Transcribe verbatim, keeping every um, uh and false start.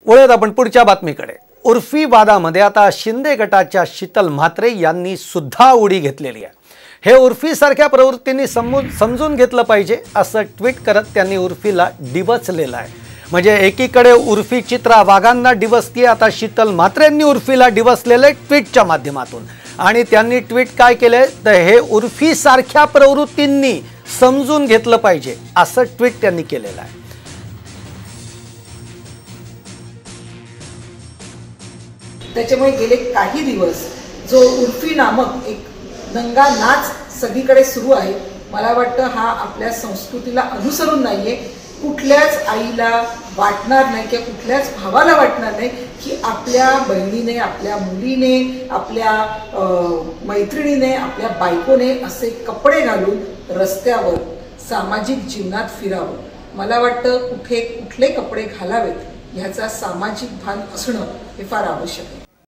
वळूयात आपण पुढच्या बातमीकडे। उर्फी वादामध्ये आता शिंदे गटाच्या शीतल म्हात्रे यांनी सुद्धा उडी घेतलेली आहे। हे उर्फीसारख्या प्रवृत्तींनी समजून घेतलं पाहिजे असं ट्विट करत त्यांनी उर्फीला डिवचलेलं आहे। म्हणजे एकीकडे उर्फी चित्रा वाघांना डिवसती, आता शीतल म्हात्रेंनी उर्फीला डिवसलेले ट्विटच्या माध्यमातून। आणि त्यांनी ट्विट काय केले तर हे उर्फीसारख्या प्रवृत्तींनी समजून घेतलं पाहिजे असं ट्विट त्यांनी केलेलं आहे। त्याच्यामुळे गेले काही दिवस जो उर्फी नामक एक दंगा नाच सगळीकडे सुरू आहे, मला वाटतं हा आपल्या संस्कृतीला अनुसरून नाहीये। कुठल्याच आईला वाटणार नाही किंवा कुठल्याच भावाला वाटणार नाही की आपल्या बहिणीने, आपल्या मुलीने, आपल्या मैत्रिणीने, आपल्या बायकोने असे कपडे घालून रस्त्यावर सामाजिक जीवनात फिरावं। मला वाटतं कुठे कुठले कपडे घालावेत ह्याचा सामाजिक भान असणं हे फार आवश्यक आहे।